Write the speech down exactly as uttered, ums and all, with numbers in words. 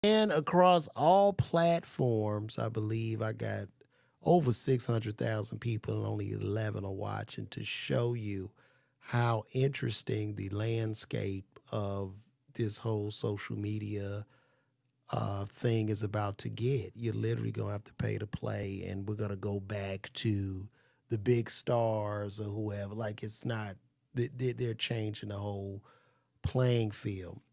And across all platforms, I believe I got over six hundred thousand people and only eleven are watching to show you how interesting the landscape of this whole social media uh, thing is about to get. You're literally going to have to pay to play, and we're going to go back to the big stars or whoever. Like, it's not, they- they- they're changing the whole playing field.